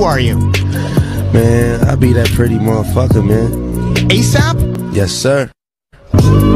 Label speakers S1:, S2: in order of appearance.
S1: are you?
S2: Man, I be that pretty motherfucker, man.
S1: ASAP?
S2: Yes, sir.